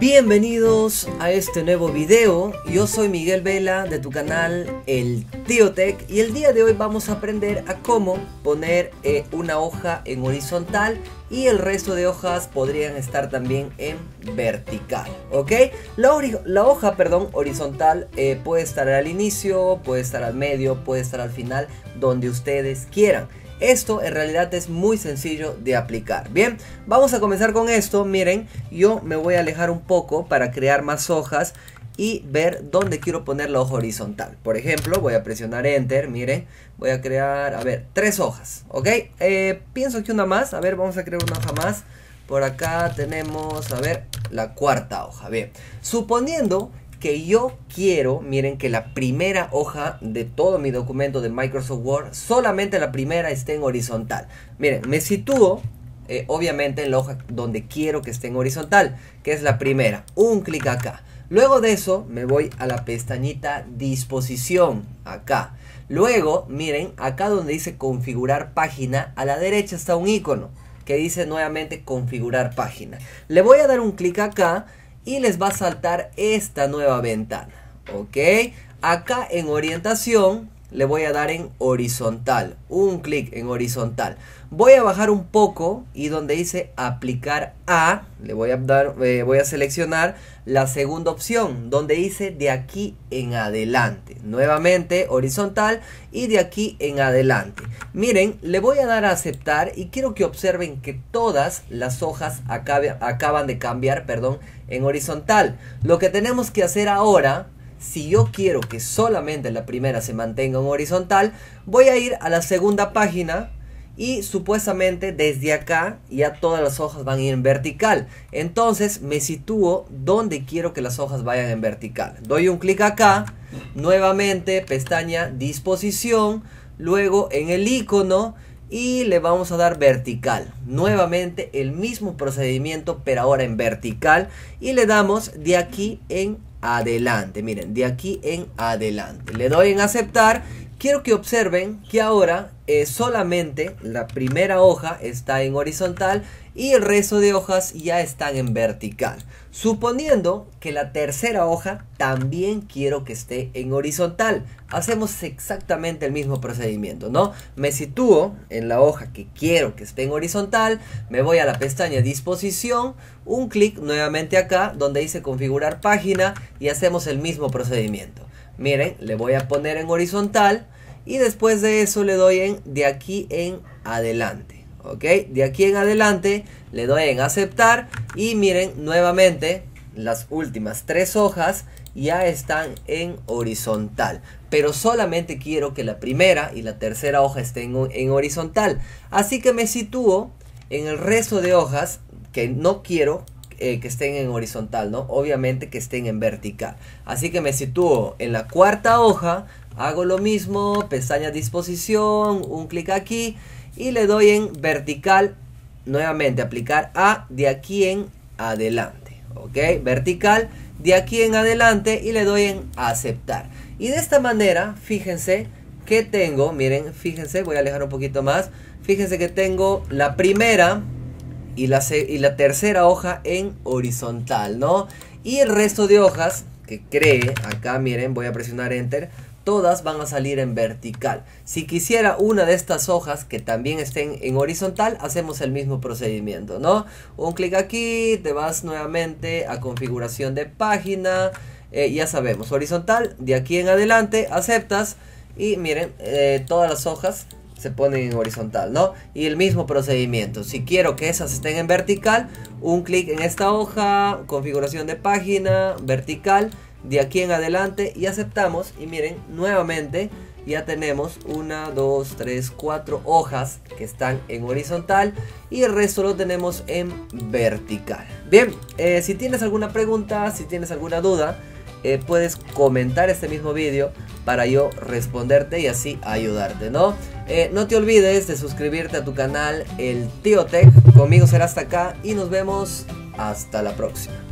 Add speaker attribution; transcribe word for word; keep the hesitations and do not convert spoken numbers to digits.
Speaker 1: Bienvenidos a este nuevo video. Yo soy Miguel Vela de tu canal El Tío Tech y el día de hoy vamos a aprender a cómo poner eh, una hoja en horizontal y el resto de hojas podrían estar también en vertical, ¿ok? La, la hoja, perdón, horizontal eh, puede estar al inicio, puede estar al medio, puede estar al final, donde ustedes quieran. Esto en realidad es muy sencillo de aplicar. Bien, vamos a comenzar con esto. Miren, yo me voy a alejar un poco para crear más hojas y ver dónde quiero poner la hoja horizontal. Por ejemplo, voy a presionar Enter. Miren, voy a crear, a ver, tres hojas, ¿ok? Eh, pienso que una más. A ver, vamos a crear una hoja más. Por acá tenemos, a ver, la cuarta hoja. Bien, suponiendo que yo quiero, miren, que la primera hoja de todo mi documento de Microsoft Word, solamente la primera esté en horizontal. Miren, me sitúo, eh, obviamente, en la hoja donde quiero que esté en horizontal, que es la primera. Un clic acá. Luego de eso, me voy a la pestañita Disposición, acá. Luego, miren, acá donde dice Configurar Página, a la derecha está un icono que dice nuevamente Configurar Página. Le voy a dar un clic acá y les va a saltar esta nueva ventana, ¿ok? Acá en orientación le voy a dar en horizontal, un clic en horizontal. Voy a bajar un poco y donde dice aplicar a, le voy a dar, eh, voy a seleccionar la segunda opción, donde dice de aquí en adelante. Nuevamente horizontal y de aquí en adelante. Miren, le voy a dar a aceptar y quiero que observen que todas las hojas acabe, acaban de cambiar, perdón, en horizontal. Lo que tenemos que hacer ahora, si yo quiero que solamente la primera se mantenga en horizontal, voy a ir a la segunda página y supuestamente desde acá ya todas las hojas van a ir en vertical. Entonces me sitúo donde quiero que las hojas vayan en vertical. Doy un clic acá, nuevamente pestaña Disposición, luego en el icono y le vamos a dar vertical. Nuevamente el mismo procedimiento pero ahora en vertical y le damos de aquí en adelante. Miren, de aquí en adelante. Le doy en aceptar. Quiero que observen que ahora eh, solamente la primera hoja está en horizontal y el resto de hojas ya están en vertical. Suponiendo que la tercera hoja también quiero que esté en horizontal. Hacemos exactamente el mismo procedimiento, ¿no? Me sitúo en la hoja que quiero que esté en horizontal. Me voy a la pestaña Disposición. Un clic nuevamente acá donde dice Configurar Página y hacemos el mismo procedimiento. Miren, le voy a poner en horizontal y después de eso le doy en de aquí en adelante, ¿ok? De aquí en adelante le doy en aceptar y miren, nuevamente las últimas tres hojas ya están en horizontal, pero solamente quiero que la primera y la tercera hoja estén en, en horizontal, así que me sitúo en el resto de hojas que no quiero Eh, que estén en horizontal, ¿no? Obviamente que estén en vertical. Así que me sitúo en la cuarta hoja, hago lo mismo, pestaña Disposición, un clic aquí y le doy en vertical, nuevamente aplicar a de aquí en adelante, ¿ok? Vertical, de aquí en adelante y le doy en aceptar. Y de esta manera, fíjense que tengo, miren, fíjense, voy a alejar un poquito más, fíjense que tengo la primera Y la, y la tercera hoja en horizontal, ¿no? Y el resto de hojas que cree, acá miren, voy a presionar Enter, todas van a salir en vertical. Si quisiera una de estas hojas que también estén en horizontal, hacemos el mismo procedimiento, ¿no? Un clic aquí, te vas nuevamente a configuración de página, eh, ya sabemos, horizontal, de aquí en adelante, aceptas y miren, eh, todas las hojas se ponen en horizontal, ¿no? Y el mismo procedimiento. Si quiero que esas estén en vertical, un clic en esta hoja, configuración de página, vertical, de aquí en adelante y aceptamos. Y miren, nuevamente ya tenemos una, dos, tres, cuatro hojas que están en horizontal y el resto lo tenemos en vertical. Bien, eh, si tienes alguna pregunta, si tienes alguna duda, eh, puedes comentar este mismo vídeo para yo responderte y así ayudarte, ¿no? Eh, no te olvides de suscribirte a tu canal El Tío Tech. Conmigo será hasta acá y nos vemos hasta la próxima.